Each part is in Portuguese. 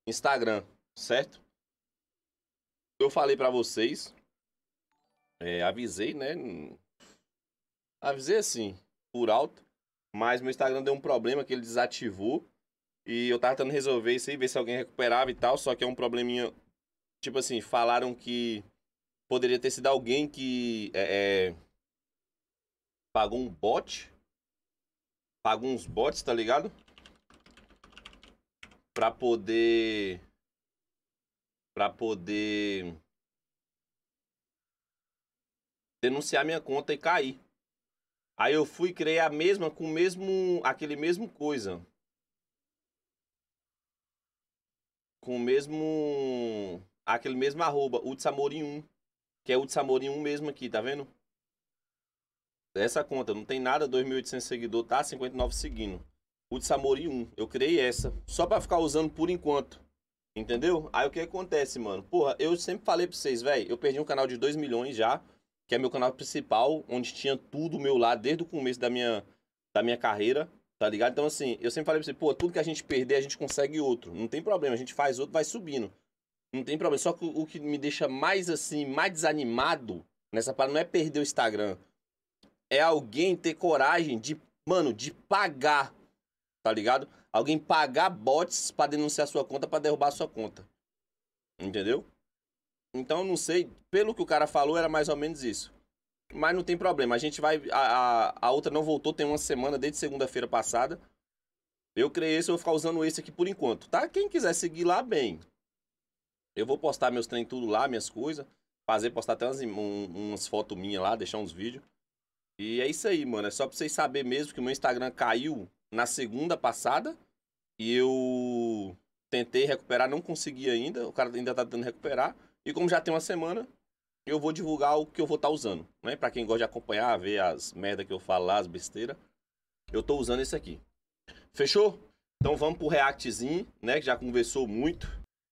Instagram, certo? Eu falei pra vocês, avisei, né? Avisei assim, por alto, mas meu Instagram deu um problema que ele desativou e eu tava tentando resolver isso aí, ver se alguém recuperava e tal, só que é um probleminha, tipo assim, falaram que poderia ter sido alguém que pagou um bot, pagou uns bots, tá ligado? Pra poder denunciar minha conta e cair. Aí eu fui e criei a mesma com aquele mesmo coisa. Com o mesmo, aquele mesmo arroba, Utsamorim1, que é Utsamorim1 mesmo aqui, tá vendo? Essa conta, não tem nada, 2.800 seguidores, tá? 59 seguindo. Utsamorim1, eu criei essa, só pra ficar usando por enquanto. Entendeu? Aí o que acontece, mano? Porra, eu sempre falei pra vocês, velho, eu perdi um canal de 2 milhões já, que é meu canal principal, onde tinha tudo meu lá desde o começo da minha carreira, tá ligado? Então, assim, eu sempre falei pra vocês, pô, tudo que a gente perder, a gente consegue outro. Não tem problema, a gente faz outro, vai subindo. Não tem problema. Só que o que me deixa mais, assim, mais desanimado nessa parada não é perder o Instagram. É alguém ter coragem de, mano, de pagar, tá ligado? Alguém pagar bots pra denunciar sua conta, pra derrubar sua conta. Entendeu? Então, eu não sei, pelo que o cara falou, era mais ou menos isso. Mas não tem problema, a gente vai... A outra não voltou, tem uma semana, desde segunda-feira passada. Eu criei esse, eu vou ficar usando esse aqui por enquanto, tá? Quem quiser seguir lá, bem. Eu vou postar meus trem tudo lá, minhas coisas. Postar até umas fotos minhas lá, deixar uns vídeos. E é isso aí, mano. É só pra vocês saberem mesmo que o meu Instagram caiu na segunda passada. E eu tentei recuperar, não consegui ainda. O cara ainda tá tentando recuperar. E como já tem uma semana, eu vou divulgar o que eu vou estar usando, né? Pra quem gosta de acompanhar, ver as merda que eu falo lá, as besteiras. Eu tô usando esse aqui. Fechou? Então vamos pro reactzinho, né? Que já conversou muito.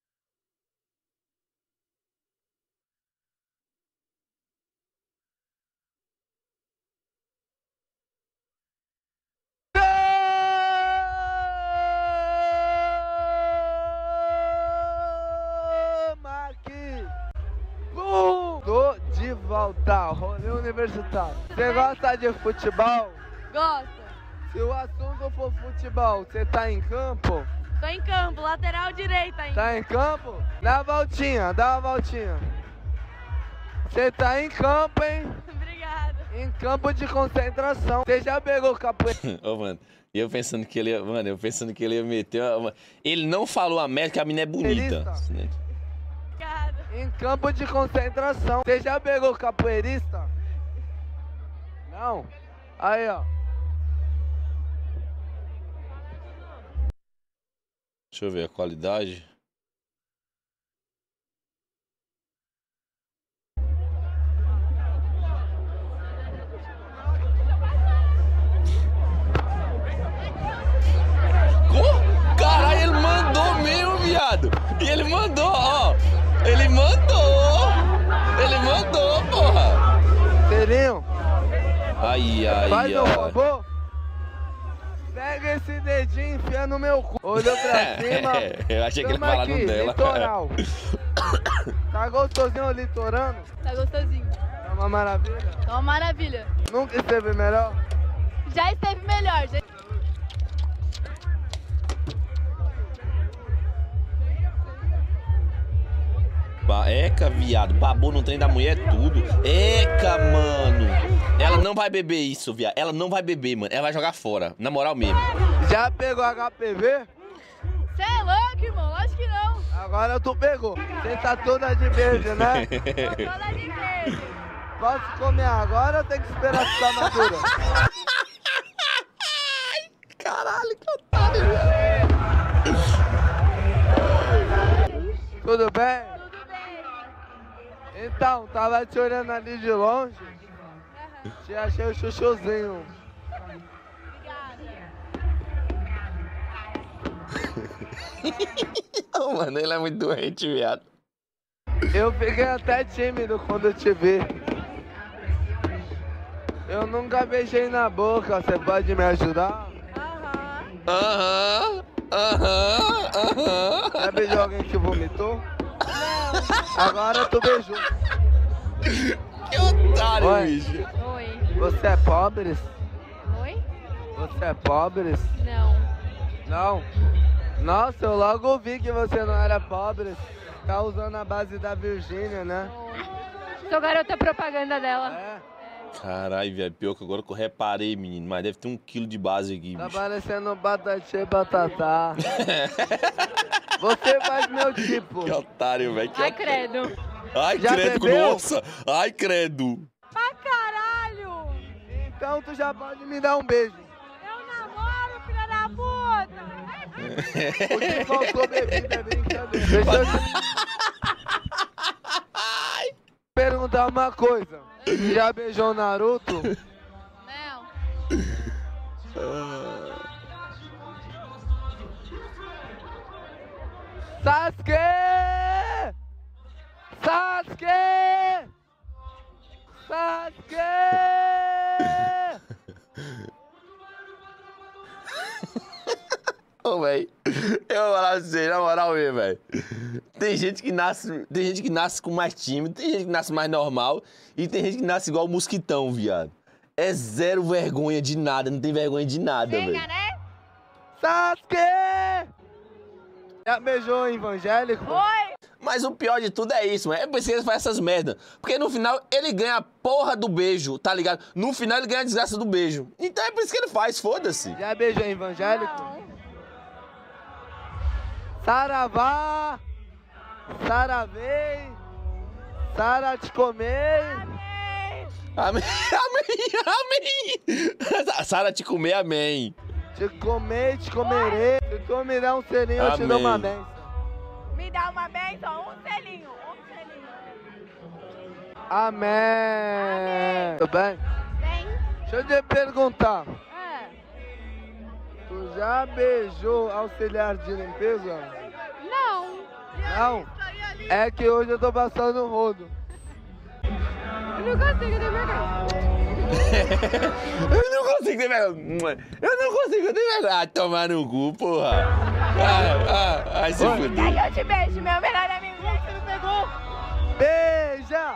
Tô de volta, rolê universitário. Você gosta de futebol? Gosto. Se o assunto for futebol, você tá em campo? Tô em campo, lateral direita ainda. Tá em campo? Dá uma voltinha. Você tá em campo, hein? Obrigada. Em campo de concentração. Você já pegou capoeira? Ô, mano, e eu pensando que ele ia meter Ele não falou a merda que a mina é bonita. Obrigada. Em campo de concentração. Você já pegou capoeirista? Não? Aí, ó. Deixa eu ver a qualidade. Caralho, ele mandou mesmo, viado. E ele mandou, ó. Ele mandou, porra. Selinho, Ai. faz um favor. Pega esse dedinho e enfia no meu cu. Olhou pra cima. Eu achei que ele Tamo falava aqui, no dela. litoral. Tá gostosinho o litorano? Tá gostosinho. É uma maravilha. Tá uma maravilha. Nunca esteve melhor? Já esteve melhor. Eca, viado, babou no trem da mulher tudo. Eca, mano. Ela não vai beber isso, viado. Ela não vai beber, mano. Ela vai jogar fora. Na moral mesmo. Já pegou HPV? Você é louco, irmão? Lógico que não. Agora tu pegou. Você tá toda de verde, né? Tô toda de verde. Posso comer agora ou tem que esperar ficar madura? Caralho, que otário, velho. Tudo bem? Tudo bem. Então, tava te olhando ali de longe. Te achei o chuchuzinho. Oh, mano, ele é muito doente, viado. Eu fiquei até tímido quando te vi. Eu nunca beijei na boca, você pode me ajudar? Aham. Aham. Já beijou alguém que vomitou? Não. Agora tu beijou. Que otário, Oi. bicho. Oi. Você é pobre? Oi? Você é pobre? Não. Não? Nossa, eu logo vi que você não era pobre. Tá usando a base da Virgínia, né? Sou garota propaganda dela. É. Caralho, velho. Pior que agora que eu reparei, menino. Mas deve ter 1 quilo de base aqui, Tá bicho. parecendo batatinha e batatá. Você faz meu tipo. Que otário, velho. Ai, credo. Ai, Já credo, bebeu? nossa. Ai, credo. Pra caralho! Então tu já pode me dar um beijo. Eu namoro, filha da puta! O que faltou bebida é brincadeira. Deixa eu te perguntar uma coisa. Já beijou o Naruto? Não. Sasuke! Sasuke! Sasuke! Ô, velho. Eu vou falar pra você, na moral mesmo, velho. Tem gente que nasce com mais tímido, tem gente que nasce mais normal e tem gente que nasce igual o mosquitão, viado. É zero vergonha de nada, não tem vergonha de nada, velho. Chega, né? Sasuke! Já beijou o evangélico? Oi! Mas o pior de tudo é isso, mano. É por isso que ele faz essas merdas. Porque no final ele ganha a porra do beijo, tá ligado? No final ele ganha a desgraça do beijo. Então é por isso que ele faz, foda-se. Já beijou o evangélico? Não. Saravá! Saravei! Sara te comer! Amém, amém, amém. Sara te comer, amém. Te comer, te comerei. Se tu me der um selinho, eu te dou uma Amém. benção. Me dá uma benção, um selinho, Amém. Tudo bem? Vem. Deixa eu te perguntar. É. Tu já beijou auxiliar de limpeza? Não. Não? É que hoje eu tô passando o rodo. Eu não consigo ter vergonha. Eu não consigo ter vergonha. Eu não consigo ter vergonha. Ah, tomar no cu, porra. Ai, se fuder. Quer que eu te beijo, meu melhor amigo? Você não pegou? Beija!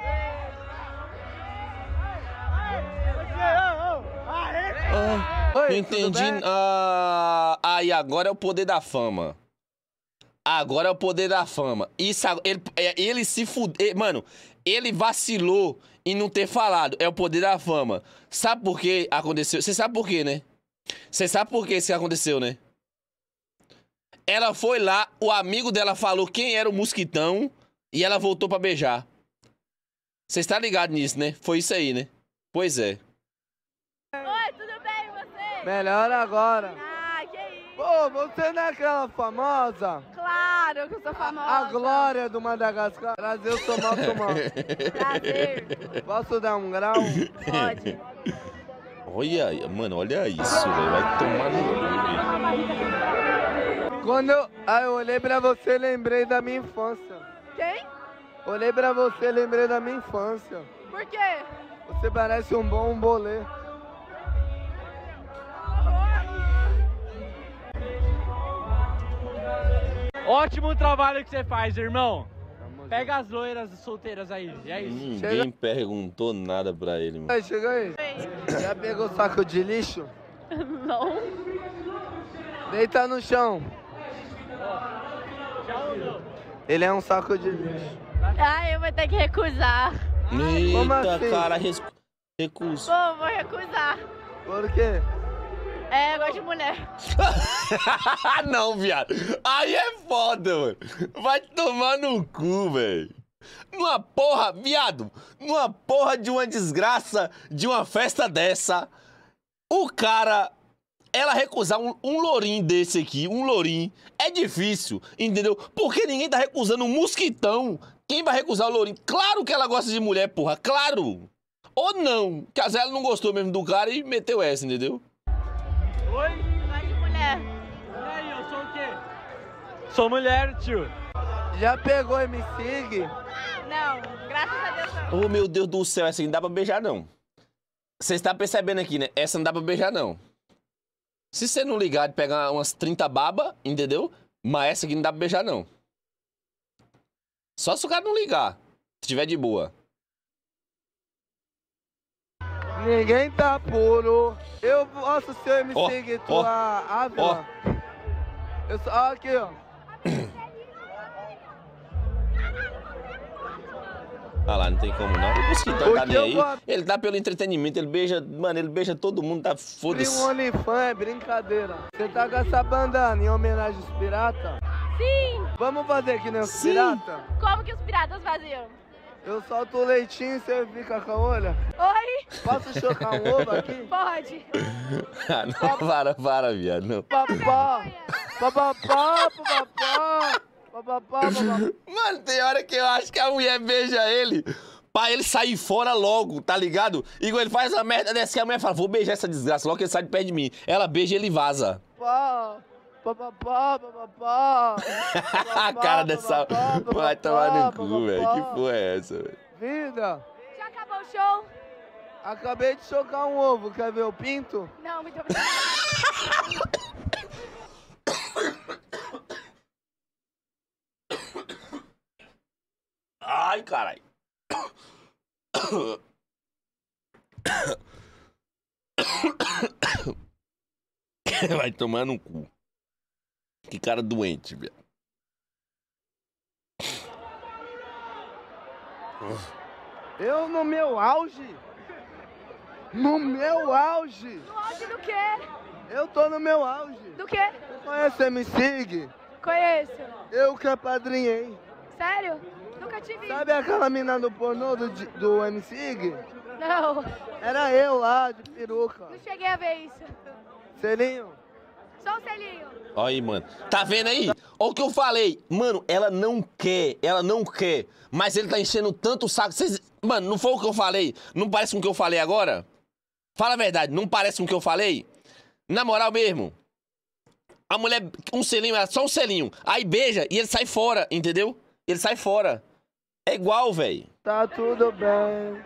Oi, tudo Entendi. bem? E agora é o poder da fama. Agora é o poder da fama. Isso, ele se fudeu. Mano, ele vacilou em não ter falado. É o poder da fama. Sabe por que aconteceu? Você sabe por quê, né? Você sabe por que isso aconteceu, né? Ela foi lá, o amigo dela falou quem era o mosquitão e ela voltou pra beijar. Você está ligado nisso, né? Foi isso aí, né? Pois é. Oi, tudo bem, você? Melhor agora. Ah, que isso? Pô, você não é aquela famosa? Claro que eu sou famosa. A Glória do Madagascar. Prazer, eu sou mal tomado. Prazer. Posso dar um grau? Pode. Olha, mano, olha isso, velho. Vai tomar no cu, velho. Quando eu olhei pra você, lembrei da minha infância. Quem? Olhei pra você, lembrei da minha infância. Por quê? Você parece um bom bolê. Ótimo trabalho que você faz, irmão. Pega as loiras solteiras aí, é isso. Ninguém perguntou nada pra ele, mano. Aí, chega aí. Já pegou o saco de lixo? Não. Deita no chão. Já andou. Ele é um saco de lixo. Ah, eu vou ter que recusar. Como Eita, assim? cara, recuso. Pô, vou recusar. Por quê? É, eu gosto de mulher. Não, viado. Aí é foda, mano. Vai tomar no cu, velho. Numa porra, viado, numa porra de uma desgraça de uma festa dessa, o cara, ela recusar um lourinho desse aqui, um lourinho, é difícil, entendeu? Porque ninguém tá recusando um mosquitão. Quem vai recusar o lourinho? Claro que ela gosta de mulher, porra, claro. Ou não, que às vezes ela não gostou mesmo do cara e meteu essa, entendeu? Oi? Eu gosto de mulher. E aí, eu sou o quê? Sou mulher, tio. Já pegou e me sigue? Não, graças a Deus não. Oh, meu Deus do céu, essa aí não dá pra beijar, não. Você está percebendo aqui, né? Essa não dá pra beijar, não. Se você não ligar de pegar umas 30 babas, entendeu? Mas essa aqui não dá pra beijar, não. Só se o cara não ligar. Se tiver de boa. Ninguém tá puro. Eu posso ser MC e tua Ávila. Eu sou. Ó, aqui, ó. Ah lá, não tem como não. O Mosquitão tá nem aí. Ele tá pelo entretenimento, ele beija. Mano, ele beija todo mundo, tá foda-se. Um OnlyFans é brincadeira. Você tá com essa bandana em homenagem aos piratas? Sim! Vamos fazer que nem os piratas? Como que os piratas faziam? Eu solto o leitinho e você fica com a olha. Oi? Posso chocar um ovo aqui? Pode. Ah, não, para, viado. Não. Papá, papapá, papapá, papapá, papapá. Mano, tem hora que eu acho que a mulher beija ele pra ele sair fora logo, tá ligado? Igual ele faz uma merda dessa que a mulher fala, vou beijar essa desgraça logo que ele sai de perto de mim. Ela beija e ele vaza. Papá, papapá, papapá. A cara dessa... Vai tomar no cu, velho. Que porra é essa, velho? Vida, Já acabou o show? acabei de chocar um ovo. Quer ver o pinto? Não, muito obrigada. Ai, caralho. Vai tomar no cu. Que cara doente, velho. Eu no meu auge? No meu auge? No auge do quê? Eu tô no meu auge. Do quê? Você conhece MC? Conheço. Eu que apadrinhei. Sério? Nunca te vi. Sabe aquela mina do pornô do MC? Não. Era eu lá, de peruca. Não cheguei a ver isso. Selinho? Só o selinho. Olha aí, mano. Tá vendo aí? Olha o que eu falei. Mano, ela não quer. Mas ele tá enchendo tanto o saco. Vocês... Mano, não foi o que eu falei? Não parece com o que eu falei agora? Fala a verdade, não parece com o que eu falei? Na moral mesmo. A mulher, um selinho, só um selinho. Aí beija e ele sai fora, entendeu? Ele sai fora. É igual, velho. Tá tudo bem.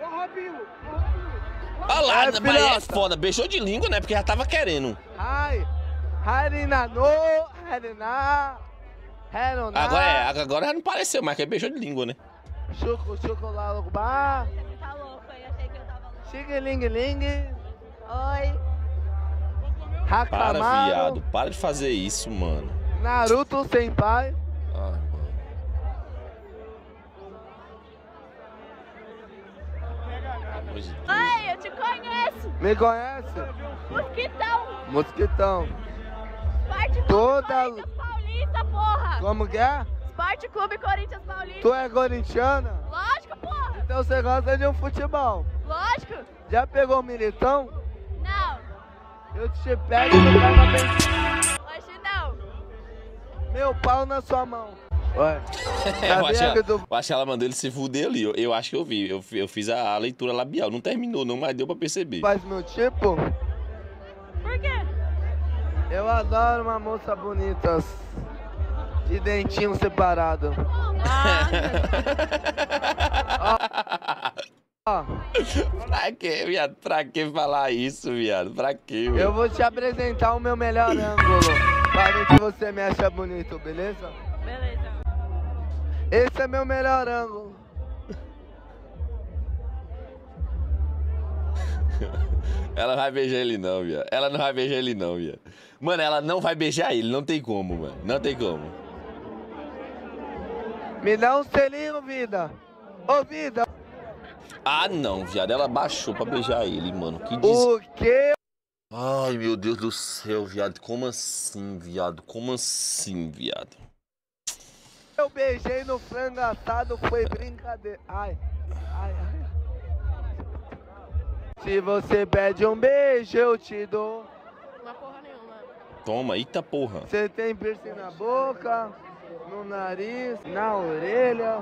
Olha lá, É, mas é filhota. foda. Beijou de língua, né? Porque já tava querendo. Ai, Harina no, Harina, Harina. Agora já não pareceu, mas que beijou de língua, né? Chocolate bar, Você tá louco, eu achei que eu tava louco. xing-ling-ling, Oi. Para, Hakamaru, viado. Para de fazer isso, mano. Naruto Senpai. Ai, mano. Pelo amor de Deus. Oi, eu te conheço. Me conhece? Mosquitão. Mosquitão. Esporte Clube Toda- Corinthians Paulista, porra. Como que é? Esporte Clube Corinthians Paulista. Tu é corintiana? Lógico, porra. Então você gosta de um futebol. Lógico. Já pegou o militão? Não. Eu te pego e tu pega bem. Hoje não. Meu pau na sua mão. Ué. Eu Sabia que tu... acho que ela mandou ele se fuder ali. Eu acho que eu vi. Eu fiz a leitura labial. Não terminou, não, mas deu pra perceber. faz meu tipo? Por quê? Eu adoro uma moça bonita. De dentinho separado. Ó, Pra que, viado? Pra que falar isso, viado? Pra que, eu velho? vou te apresentar o meu melhor ângulo. Pra ver se você me acha bonito, beleza? Beleza. Esse é meu melhor ângulo. Ela não vai beijar ele não, viado. Ela não vai beijar ele não, viado. Mano, ela não vai beijar ele. Não tem como, mano. Não tem como. Me dá um selinho, vida. Ô, vida. Ah, não, viado. Ela baixou pra beijar ele, mano. Que O quê? Ai, meu Deus do céu, viado. Como assim, viado? Como assim, viado? Eu beijei no frango assado, foi brincadeira. Ai, ai, ai. Se você pede um beijo, eu te dou. Uma porra nenhuma. Toma, eita porra. Você tem piercing na boca, no nariz, na orelha.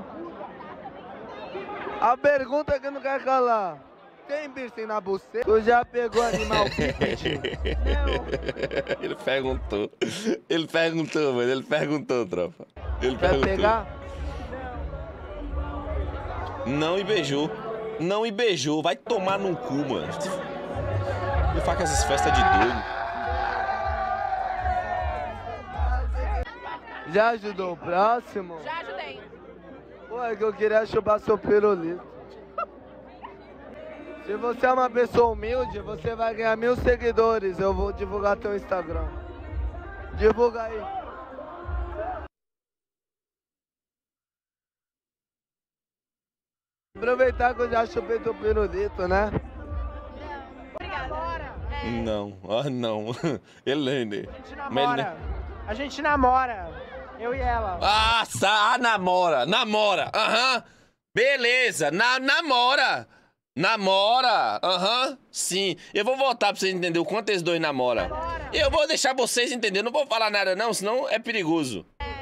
A pergunta que eu não quero calar. Tem piercing na buceta? Tu já pegou animal pípede? Não. Ele perguntou. Ele perguntou, mano. Ele perguntou, tropa. Ele Quer perguntou. pegar? Não e beijou. Não e beijou. Vai tomar no cu, mano. Ele faz com essas festas de doido. Já ajudou o próximo? Já ajudei. Pô, é que eu queria chupar seu pirulito. Se você é uma pessoa humilde, você vai ganhar 1000 seguidores. Eu vou divulgar teu Instagram. Divulga aí. Aproveitar que eu já chupei teu pirulito, né? Obrigada. Não, não. Helene. A gente namora. Eu e ela. Namora. Aham. Beleza. Namora. Sim. Eu vou voltar pra vocês entenderem o quanto esses dois namoram. Eu vou deixar vocês entenderem. Não vou falar nada não, senão é perigoso.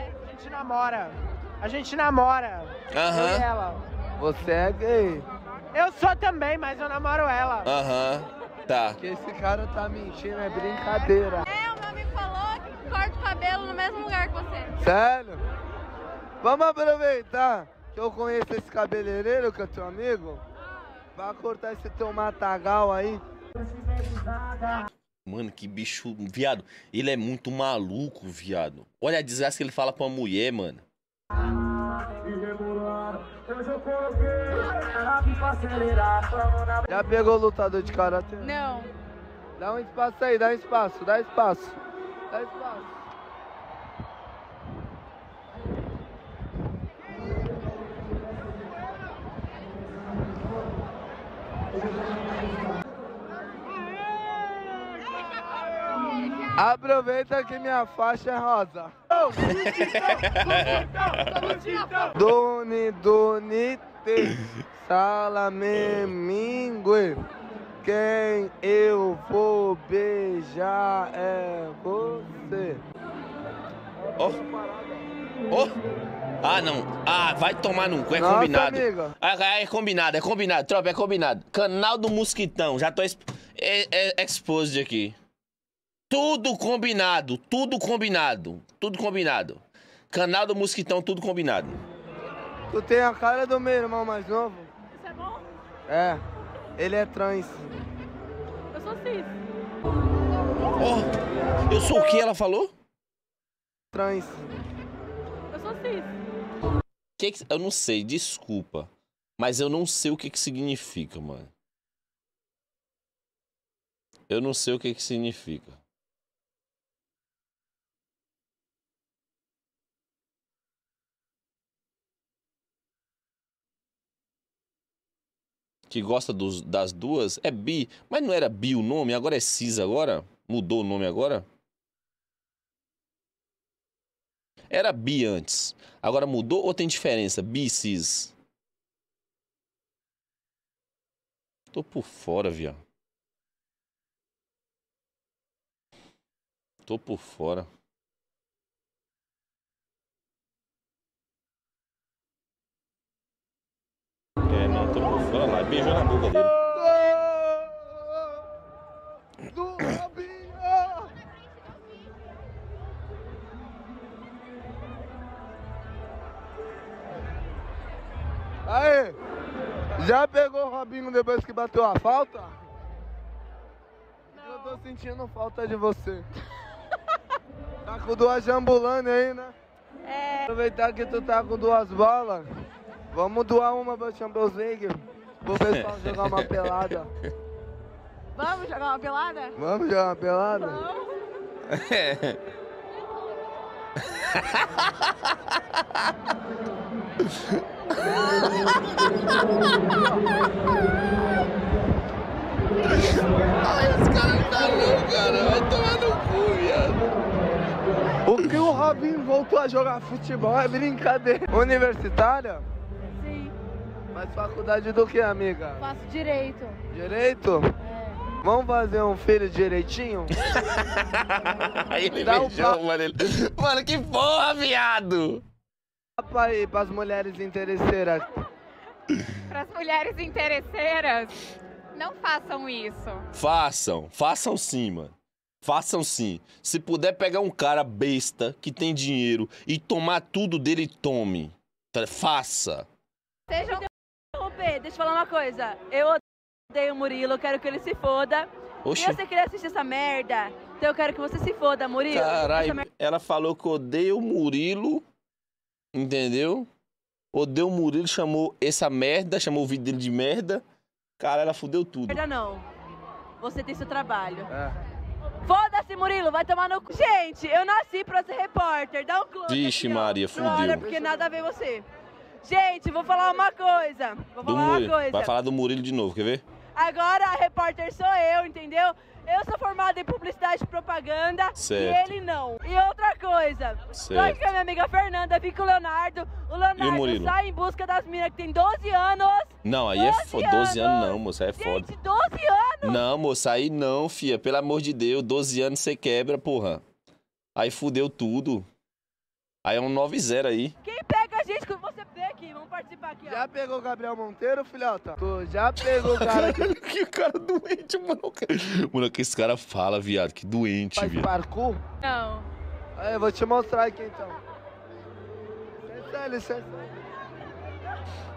A gente namora. Aham. Eu e ela. Você é gay. Eu sou também, mas eu namoro ela. Aham. Tá. Que esse cara tá mentindo, é brincadeira. O meu amigo falou que corta o cabelo no mesmo lugar que você. Sério? Vamos aproveitar que eu conheço esse cabeleireiro, que é teu amigo. Vai cortar esse teu matagal aí. Mano, que bicho, viado. Ele é muito maluco, viado. Olha a desgraça que ele fala pra mulher, mano. Já pegou lutador de karatê? Não. Dá um espaço aí, dá espaço. Aproveita que minha faixa é rosa. Donite, salame, mingue. Quem eu vou beijar é você. Ó. Ah, não. Ah, vai tomar no cu, é Nossa, combinado. amiga. É combinado, tropa, é combinado. Canal do Mosquitão, já tô exposed aqui. Tudo combinado. Canal do Mosquitão, tudo combinado. Tu tem a cara do meu irmão mais novo? Isso é bom? É, ele é trans. Eu sou cis. Ó, eu sou o que ela falou? Trans. Eu sou cis. Eu não sei, desculpa. Mas eu não sei o que significa, mano. Eu não sei o que significa. Que gosta das duas é bi. Mas não era bi o nome? Agora é cis agora? Mudou o nome agora? Era bi antes. Agora mudou ou tem diferença? Bi, cis. Tô por fora, viado. Tô por fora. Não, tô por fora lá. Beijou na boca dele. Do Robinho! Aí, já pegou o Robinho depois que bateu a falta? Eu tô sentindo falta de você. Tá com 2 jambulane aí, né? É. Aproveitar que tu tá com 2 bolas, vamos doar uma pra Champions League, pro pessoal jogar uma pelada. Vamos jogar uma pelada? Vamos jogar uma pelada? Vamos. Ai, os caras não tá louco, cara. Vai tomar no cu, viado. O que o Robinho voltou a jogar futebol é brincadeira. Universitária? Sim. Faz faculdade do que, amiga? Faço direito. Direito? É. Vamos fazer um filho direitinho? Aí ele Dá um beijou, mano. Mano, que porra, viado. Pra ir pras mulheres interesseiras. Para as mulheres interesseiras, não façam isso. Façam sim, mano. Façam sim. Se puder pegar um cara besta que tem dinheiro e tomar tudo dele, tome. Faça. Deixa eu interromper, deixa eu falar uma coisa. Eu odeio o Murilo, eu quero que ele se foda. Oxi. E você queria assistir essa merda? Então eu quero que você se foda, Murilo. Caralho, Essa merda- ela falou que odeia o Murilo, entendeu? Odeia o Murilo, chamou essa merda, chamou o vídeo dele de merda. Cara, ela fudeu tudo. merda não. Você tem seu trabalho. É. Foda-se, Murilo, vai tomar no cu. Gente, eu nasci pra ser repórter. Dá um close. Vixe, aqui, ó. Maria, Não olha, fudeu. porque nada a ver você. Gente, vou falar uma coisa. Vou Do falar uma Murilo. coisa. Vai falar do Murilo de novo, quer ver? Agora a repórter sou eu, entendeu? Eu sou formada em publicidade e propaganda Certo. e ele não. E outra coisa, tô Certo. aqui com a minha amiga Fernanda, vi com o Leonardo. O E o Leonardo Murilo? sai em busca das meninas que tem 12 anos. Não, aí é 12 foda. 12 anos anos. não, moça, é foda. Gente, 12 anos! Não, moça, aí não, fia. Pelo amor de Deus, 12 anos você quebra, porra. Aí fudeu tudo. Aí é um 9-0 aí. Quem pega a gente quando você vê aqui? Vamos participar aqui, ó. Já pegou o Gabriel Monteiro, filhota? Tu já pegou o cara que Que cara doente, mano. Mano, que esse cara fala, viado. Que doente, faz viado. parkour? Não. Aí, eu vou te mostrar aqui então. Licença, licença.